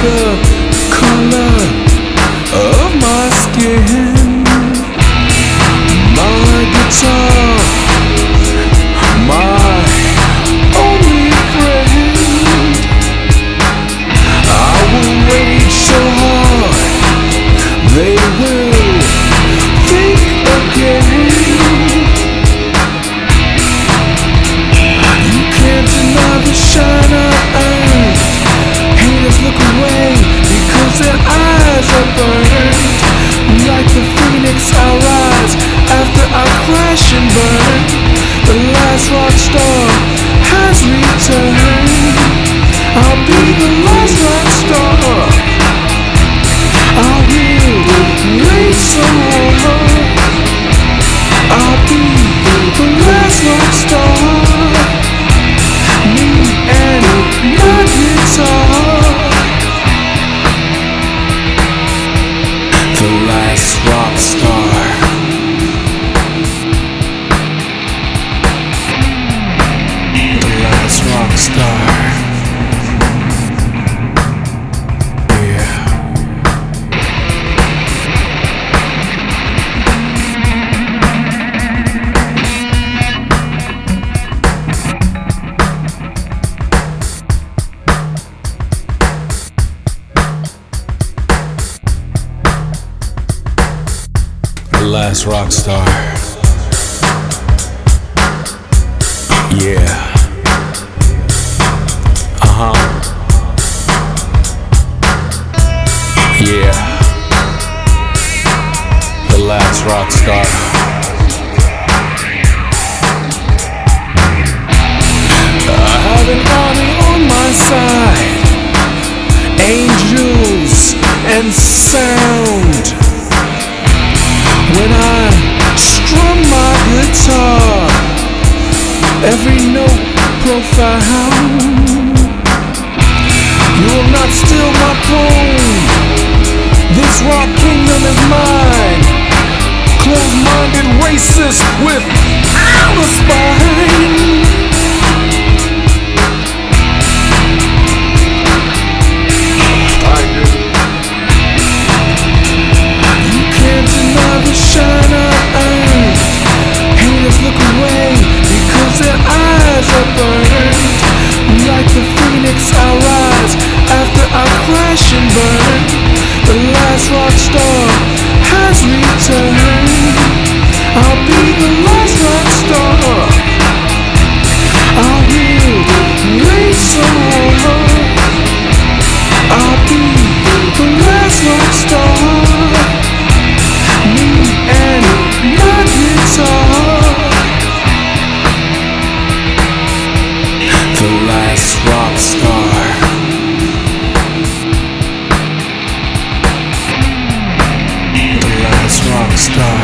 the color of my skin. My guitar, my only friend. I will rage so hard they will think again. You can't deny the shine I earned. Haters look away because their eyes are burned. Like the phoenix I rise after I crash and burn. The last rock star has returned. I'll be the last rock star. I will raise so hard. I'll be the last rock star. Me and my guitar. The last rock star. The last rock star. Last rock star. Yeah. Yeah. The last rock star. I have an army on my side. Angels and sound. When I strum my guitar, every note profound. You will not steal my throne. This rock kingdom is mine. Close-minded racist without a spine. The shine I earned. Haters look away because their eyes are burned. Like the phoenix I rise after I crash and burn. The last rock star has returned. I'll be the last rock star. I will raise so hard. I'll be the last rock star. Me and my guitar. The last rock star. The last rock star.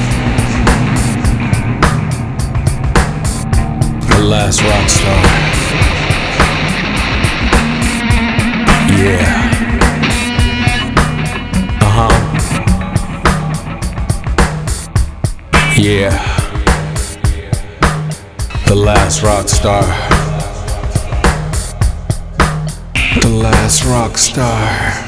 The last rock star. Yeah. Yeah, the last rock star. The last rock star.